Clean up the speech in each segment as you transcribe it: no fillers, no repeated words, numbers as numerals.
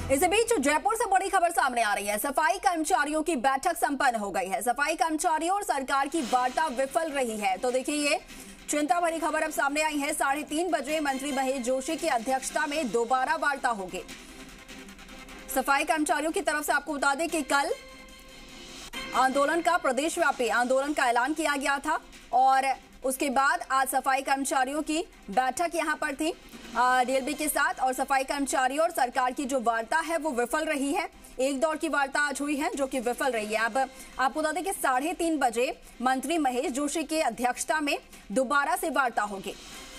इसी बीच जयपुर से बड़ी खबर सामने आ रही है। सफाई कर्मचारियों की बैठक संपन्न हो गई है। सफाई कर्मचारियों और सरकार की वार्ता विफल रही है। तो देखिए, ये चिंता भरी खबर अब सामने आई है। 3:30 बजे मंत्री महेश जोशी की अध्यक्षता में दोबारा वार्ता होगी। सफाई कर्मचारियों की तरफ से आपको बता दें कि कल आंदोलन का प्रदेशव्यापी आंदोलन का ऐलान किया गया था और उसके बाद आज सफाई कर्मचारियों की बैठक यहां पर थी डीएलबी के साथ। और सफाई कर्मचारियों और सरकार की जो वार्ता है वो विफल रही है। एक दौर की वार्ता आज हुई है जो कि विफल रही है। अब आपको बता दें कि 3:30 बजे मंत्री महेश जोशी की अध्यक्षता में दोबारा से वार्ता होगी।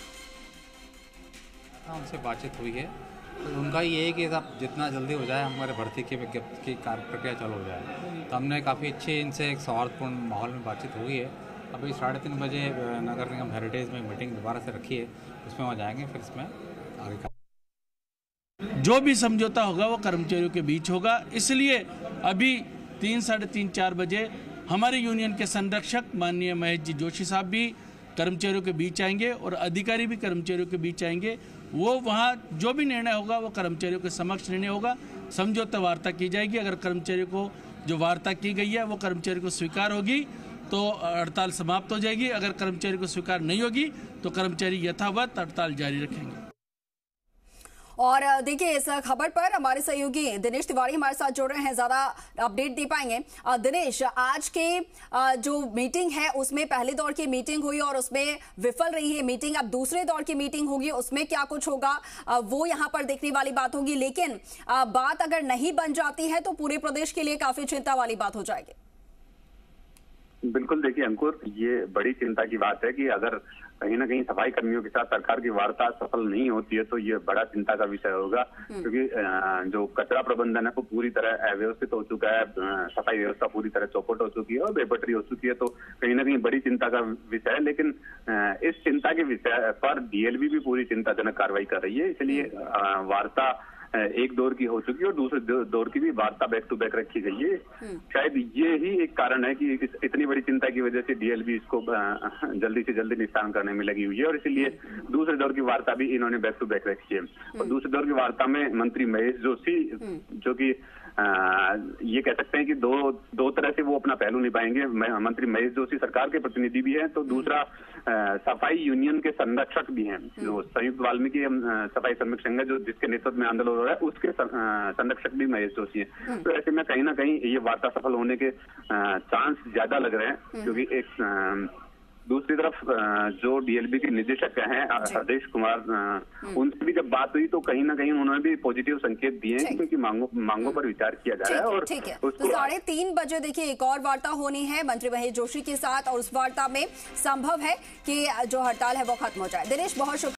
उनसे बातचीत हुई है तो उनका ये है कि सब जितना जल्दी हो जाए हमारे भर्ती की विज्ञप्ति की कार्य प्रक्रिया चालू हो जाए। तो हमने काफ़ी अच्छी इनसे एक सौहार्दपूर्ण माहौल में बातचीत हुई है। अभी 3:30 बजे नगर निगम हेरिटेज में मीटिंग दोबारा से रखी है, उसमें वहाँ जाएंगे, फिर इसमें आगे का जो भी समझौता होगा वो कर्मचारियों के बीच होगा। इसलिए अभी 3, 3:30, 4 बजे हमारे यूनियन के संरक्षक माननीय महेश जी जोशी साहब भी कर्मचारियों के बीच आएंगे और अधिकारी भी कर्मचारियों के बीच आएंगे। वो वहाँ जो भी निर्णय होगा वो कर्मचारियों के समक्ष निर्णय होगा। समझौता वार्ता की जाएगी। अगर कर्मचारियों को जो वार्ता की गई है वो कर्मचारियों को स्वीकार होगी तो हड़ताल समाप्त हो जाएगी। अगर कर्मचारी को स्वीकार नहीं होगी तो कर्मचारी यथावत हड़ताल जारी रखेंगे। और देखिए, इस खबर पर हमारे सहयोगी दिनेश तिवारी हमारे साथ जुड़ रहे हैं, ज्यादा अपडेट दे पाएंगे। दिनेश, आज के जो मीटिंग है उसमें पहले दौर की मीटिंग हुई और उसमें विफल रही है मीटिंग। अब दूसरे दौर की मीटिंग होगी, उसमें क्या कुछ होगा वो यहाँ पर देखने वाली बात होगी। लेकिन बात अगर नहीं बन जाती है तो पूरे प्रदेश के लिए काफी चिंता वाली बात हो जाएगी। बिल्कुल, देखिए अंकुर, ये बड़ी चिंता की बात है कि अगर कहीं ना कहीं सफाई कर्मियों के साथ सरकार की वार्ता सफल नहीं होती है तो ये बड़ा चिंता का विषय होगा। क्योंकि जो कचरा प्रबंधन है वो पूरी तरह अव्यवस्थित हो चुका है, सफाई व्यवस्था पूरी तरह चौपट हो चुकी है और बेपटरी हो चुकी है। तो कहीं ना कहीं बड़ी चिंता का विषय है। लेकिन इस चिंता के विषय पर डीएलबी भी पूरी चिंताजनक कार्रवाई कर रही है। इसलिए वार्ता एक दौर की हो चुकी है और दूसरे दौर की भी वार्ता बैक टू बैक रखी गई है। शायद ये ही एक कारण है कि इतनी बड़ी चिंता की वजह से डीएलबी इसको जल्दी से जल्दी निस्तारण करने में लगी हुई है और इसीलिए दूसरे दौर की वार्ता भी इन्होंने बैक टू बैक रखी है। और दूसरे दौर की वार्ता में मंत्री महेश जोशी, जो कि ये कह सकते हैं कि दो तरह से वो अपना पहलू निभाएंगे। मंत्री महेश जोशी सरकार के प्रतिनिधि भी हैं, तो दूसरा सफाई यूनियन के संरक्षक भी हैं। जो संयुक्त वाल्मीकि सफाई श्रमिक संघ है, जो जिसके नेतृत्व में आंदोलन हो रहा है, उसके संरक्षक भी महेश जोशी हैं। तो ऐसे में कहीं ना कहीं ये वार्ता सफल होने के चांस ज्यादा लग रहे हैं। क्योंकि एक दूसरी तरफ जो डीएलबी के निदेशक हैं हरदेश कुमार, उनसे भी जब बात हुई तो कहीं ना कहीं उन्होंने भी पॉजिटिव संकेत दिए हैं क्योंकि मांगों पर विचार किया जा रहा है। और ठीक है, तो 3:30 बजे देखिए एक और वार्ता होनी है मंत्री महेश जोशी के साथ और उस वार्ता में संभव है कि जो हड़ताल है वो खत्म हो जाए। दिनेश, बहुत शुक्रिया।